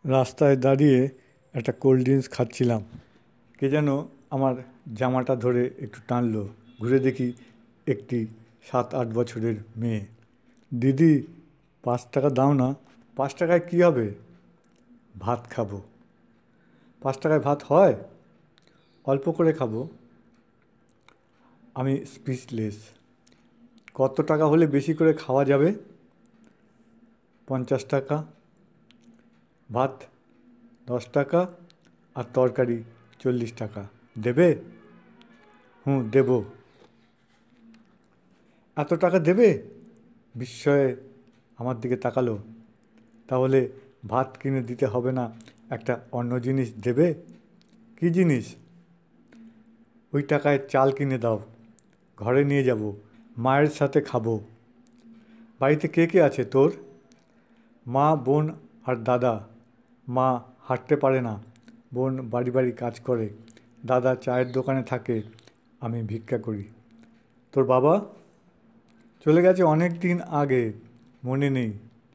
রাস্তায় দাঁড়িয়ে একটা কোল্ড ড্রিঙ্কস খাচ্ছিলাম, কে যেন আমার জামাটা ধরে একটু টানলো। ঘুরে দেখি একটি 7-8 বছরের মেয়ে। দিদি, 5 টাকা দাও না। 5 টাকায় কী হবে? ভাত খাবো। 5 টাকায় ভাত হয়? অল্প করে খাবো। আমি স্পিচলেস। কত টাকা হলে বেশি করে খাওয়া যাবে? 50 টাকা। ভাত 10 টাকা আর তরকারি 40 টাকা। দেবে? হুঁ, দেবো। এত টাকা দেবে? বিস্ময়ে আমার দিকে তাকালো। তাহলে ভাত কিনে দিতে হবে না, একটা অন্য জিনিস দেবে? কী জিনিস? ওই টাকায় চাল কিনে দাও, ঘরে নিয়ে যাব, মায়ের সাথে খাবো। বাড়িতে কে কে আছে তোর? মা, বোন আর দাদা। মা হাঁটতে পারে না, বোন বাড়ি বাড়ি কাজ করে, দাদা চায়ের দোকানে থাকে, আমি ভিক্ষা করি। তোর বাবা? চলে গেছে অনেক দিন আগে, মনে নেই।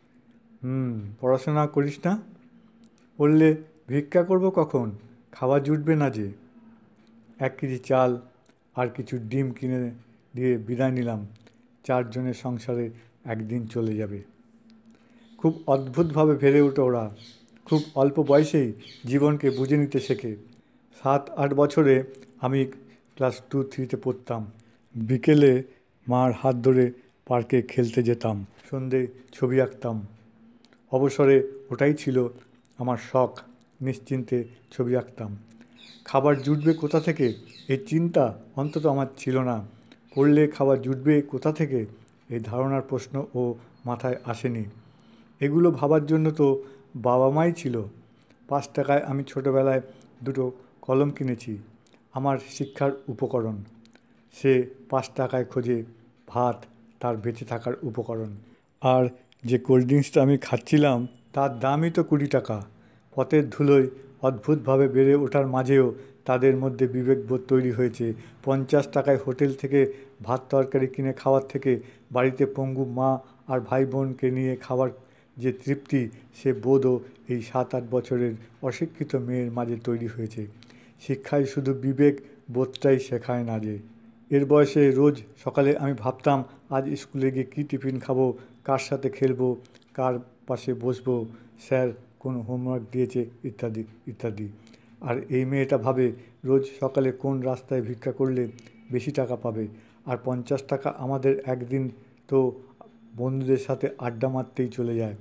পড়াশোনা করিস না? বললে ভিক্ষা করব কখন? খাওয়া জুটবে না যে। 1 কেজি চাল আর কিছু ডিম কিনে দিয়ে বিদায় নিলাম। 4 জনের সংসারে একদিন চলে যাবে। খুব অদ্ভুতভাবে বেড়ে ওঠে ওরা। খুব অল্প বয়সেই জীবনকে বুঝে নিতে শেখে। 7-8 বছরে আমি ক্লাস 2-3-তে পড়তাম। বিকেলে মার হাত ধরে পার্কে খেলতে যেতাম, সন্ধে ছবি আঁকতাম। অবসরে ওটাই ছিল আমার শখ, নিশ্চিন্তে ছবি আঁকতাম। খাবার জুটবে কোথা থেকে এই চিন্তা অন্তত আমার ছিল না। পড়লে খাবার জুটবে কোথা থেকে এই ধারণার প্রশ্ন ও মাথায় আসেনি। এগুলো ভাবার জন্য তো বাবা মাই ছিল। 5 টাকায় আমি ছোটোবেলায় 2টো কলম কিনেছি, আমার শিক্ষার উপকরণ। সে 5 টাকায় খোঁজে ভাত, তার বেঁচে থাকার উপকরণ। আর যে কোল্ড ড্রিঙ্কসটা আমি খাচ্ছিলাম তার দামই তো 20 টাকা। পথের ধুলোয় অদ্ভুতভাবে বেড়ে ওঠার মাঝেও তাদের মধ্যে বিবেকবোধ তৈরি হয়েছে। 50 টাকায় হোটেল থেকে ভাত তরকারি কিনে খাওয়ার থেকে বাড়িতে পঙ্গু মা আর ভাই বোনকে নিয়ে খাওয়ার যে তৃপ্তি, সে বোধও এই 7-8 বছরের অশিক্ষিত মেয়ের মাঝে তৈরি হয়েছে। শিক্ষায় শুধু বিবেক বোধটাই শেখায় না যে। এর বয়সে রোজ সকালে আমি ভাবতাম আজ স্কুলে গিয়ে কী টিফিন খাবো, কার সাথে খেলবো, কার পাশে বসবো, স্যার কোন হোমওয়ার্ক দিয়েছে, ইত্যাদি ইত্যাদি। আর এই মেয়েটা ভাবে রোজ সকালে কোন রাস্তায় ভিক্ষা করলে বেশি টাকা পাবে। আর 50 টাকা আমাদের একদিন তো বন্ধুদের সাথে আড্ডা মারতেই চলে যায়।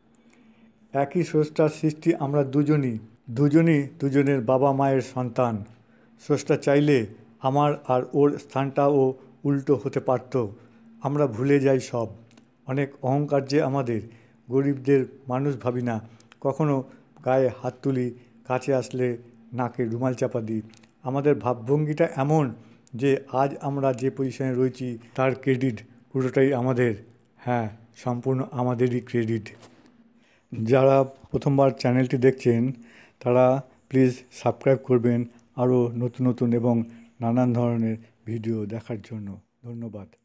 একই স্রষ্টার সৃষ্টি আমরা দুজনই দুজনের বাবা মায়ের সন্তান। স্রষ্টা চাইলে আমার আর ওর স্থানটাও উল্টো হতে পারত। আমরা ভুলে যাই সব। অনেক অহংকার যে আমাদের। গরিবদের মানুষ ভাবি না, কখনো গায়ে হাত তুলি, কাছে আসলে নাকে রুমাল চাপা দিই। আমাদের ভাবভঙ্গিটা এমন যে আজ আমরা যে পজিশনে রয়েছি তার ক্রেডিট পুরোটাই আমাদের। হ্যাঁ, সম্পূর্ণ আমাদেরই ক্রেডিট। যারা প্রথমবার চ্যানেলটি দেখছেন তারা প্লিজ সাবস্ক্রাইব করবেন আরও নতুন নতুন এবং নানান ধরনের ভিডিও দেখার জন্য। ধন্যবাদ।